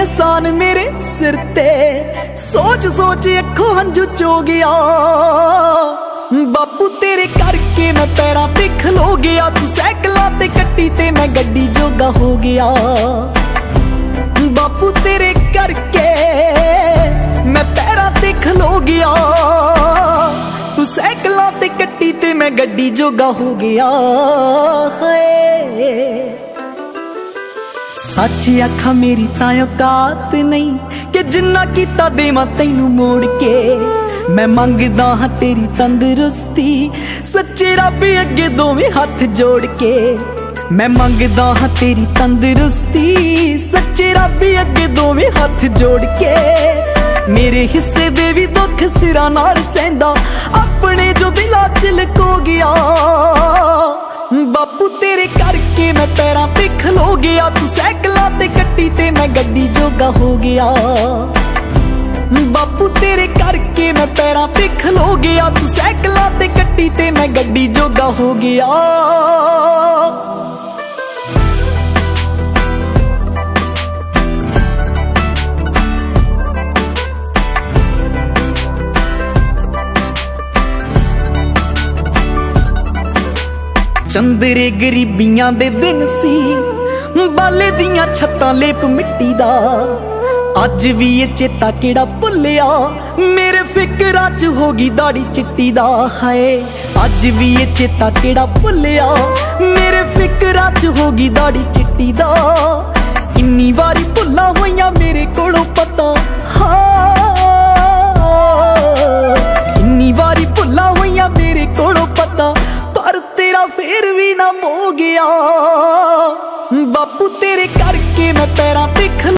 एहसान मेरे सिर ते, सोच सोच अखों हंझू चो गया। बापू तेरे करके मैं पैरां ते खलो गया, तू सैकलां ते कट्टी ते मैं गड्डी जोगा हो गया। बापू तेरे करके मैं पैरां ते खलो गया, तू सैकलां ते कट्टी ते मैं गड्डी जोगा हो गया। सच आखा मेरी तां औकात नहीं कि जिन्ना कीता देवां तैनू मोड़ के। मैं मंगदा हां तेरी तंदुरुस्ती, सच्चे रब अगे दोवें हाथ जोड़ के। मैं मंगदा हां तेरी तंदुरुस्ती, सच्चे रब अगे दोवें हाथ जोड़ के। मेरे हिस्से दे भी दुख सिरां नाल सहंदा, अपने जो दिलां च लको गया। बापू तेरे करके मैं पैरां ते खलो गया, तू सैकलां ते कट्टी ते मैं गड्डी जोगा हो गया। बापू तेरे करके मैं पैरां ते खलो गया, तू सैकलां ते कट्टी ते मैं गड्डी जोगा हो गया। चंदरे गरीबियां दे दिन सी, बाले दियां छत्तां लेप मिट्टी दा। अज भी ये चेता केड़ा भुलिया, मेरे फिकरां च होगी दाड़ी चिट्टी दा। हाय अज भी ये चेता केड़ा भुलिया, मेरे फिकरां च होगी दाड़ी चिट्टी दा। किन्नी वारी भुल्लां होइयां मेरे कोलों पता, किन्नी वारी भुल्लां होइयां मेरे कोलों पता, पर तेरा फिर भी ना हो गया। बापू तेरे करके मैं पैरां ते